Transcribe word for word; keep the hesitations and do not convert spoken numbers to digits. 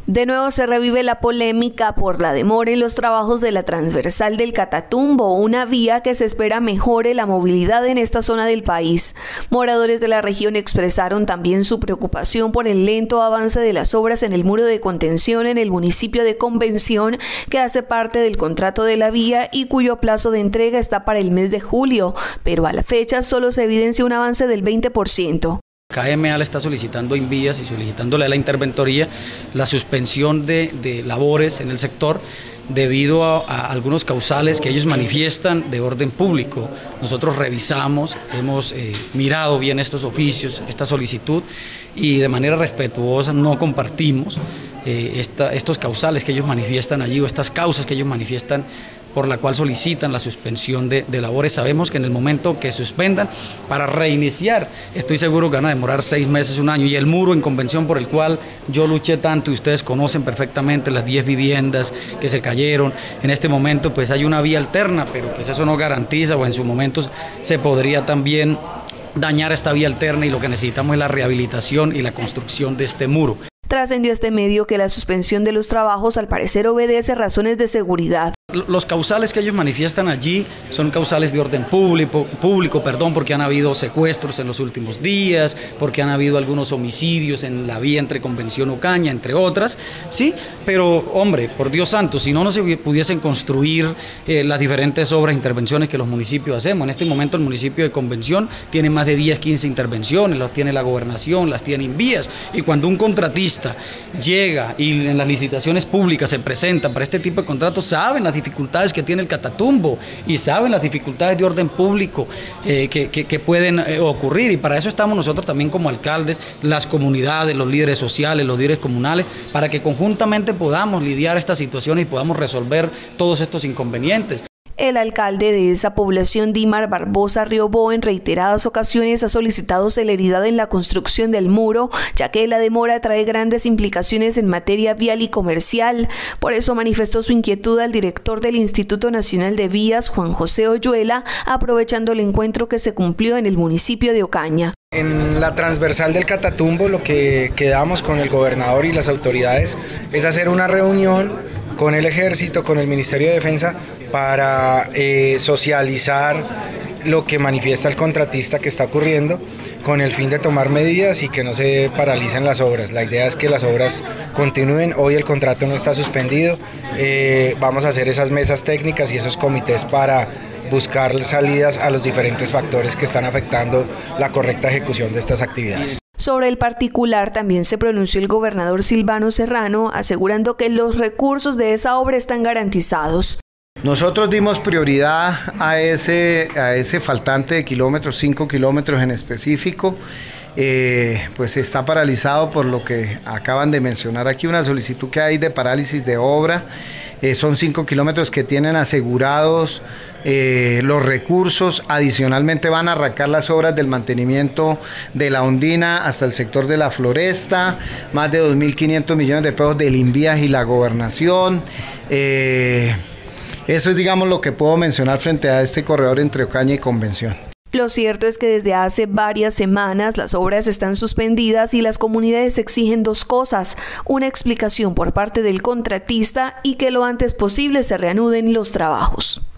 De nuevo se revive la polémica por la demora en los trabajos de la transversal del Catatumbo, una vía que se espera mejore la movilidad en esta zona del país. Moradores de la región expresaron también su preocupación por el lento avance de las obras en el muro de contención en el municipio de Convención, que hace parte del contrato de la vía y cuyo plazo de entrega está para el mes de julio, pero a la fecha solo se evidencia un avance del veinte por ciento. K M A le está solicitando a Invías y solicitándole a la interventoría la suspensión de, de labores en el sector debido a, a algunos causales que ellos manifiestan de orden público. Nosotros revisamos, hemos eh, mirado bien estos oficios, esta solicitud, y de manera respetuosa no compartimos eh, esta, estos causales que ellos manifiestan allí o estas causas que ellos manifiestan por la cual solicitan la suspensión de, de labores. Sabemos que en el momento que suspendan, para reiniciar, estoy seguro que van a demorar seis meses, un año, y el muro en Convención por el cual yo luché tanto, y ustedes conocen perfectamente las diez viviendas que se cayeron, en este momento pues hay una vía alterna, pero pues eso no garantiza, o en su momento se podría también dañar esta vía alterna, y lo que necesitamos es la rehabilitación y la construcción de este muro. Trascendió este medio que la suspensión de los trabajos al parecer obedece a razones de seguridad. Los causales que ellos manifiestan allí son causales de orden público, público, perdón, porque han habido secuestros en los últimos días, porque han habido algunos homicidios en la vía entre Convención Ocaña, entre otras, sí, pero hombre, por Dios santo, si no, no se pudiesen construir eh, las diferentes obras e intervenciones que los municipios hacemos. En este momento el municipio de Convención tiene más de diez, quince intervenciones, las tiene la gobernación, las tiene Invías, y cuando un contratista llega y en las licitaciones públicas se presenta para este tipo de contratos, saben las dificultades que tiene el Catatumbo y saben las dificultades de orden público eh, que, que, que pueden eh, ocurrir, y para eso estamos nosotros también como alcaldes, las comunidades, los líderes sociales, los líderes comunales, para que conjuntamente podamos lidiar estas situaciones y podamos resolver todos estos inconvenientes. El alcalde de esa población, Dimar Barbosa Riobó, en reiteradas ocasiones ha solicitado celeridad en la construcción del muro, ya que la demora trae grandes implicaciones en materia vial y comercial. Por eso manifestó su inquietud al director del Instituto Nacional de Vías, Juan José Oyuela, aprovechando el encuentro que se cumplió en el municipio de Ocaña. En la transversal del Catatumbo, lo que quedamos con el gobernador y las autoridades es hacer una reunión con el Ejército, con el Ministerio de Defensa, para eh, socializar lo que manifiesta el contratista que está ocurriendo, con el fin de tomar medidas y que no se paralicen las obras. La idea es que las obras continúen. Hoy el contrato no está suspendido, eh, vamos a hacer esas mesas técnicas y esos comités para buscar salidas a los diferentes factores que están afectando la correcta ejecución de estas actividades. Sobre el particular también se pronunció el gobernador Silvano Serrano, asegurando que los recursos de esa obra están garantizados. Nosotros dimos prioridad a ese, a ese faltante de kilómetros, cinco kilómetros en específico. Eh, pues está paralizado por lo que acaban de mencionar aquí, una solicitud que hay de parálisis de obra. Eh, son cinco kilómetros que tienen asegurados eh, los recursos. Adicionalmente van a arrancar las obras del mantenimiento de la Ondina hasta el sector de la Floresta, más de dos mil quinientos millones de pesos del Invías y la Gobernación. Eh, eso es, digamos, lo que puedo mencionar frente a este corredor entre Ocaña y Convención. Lo cierto es que desde hace varias semanas las obras están suspendidas y las comunidades exigen dos cosas: una explicación por parte del contratista y que lo antes posible se reanuden los trabajos.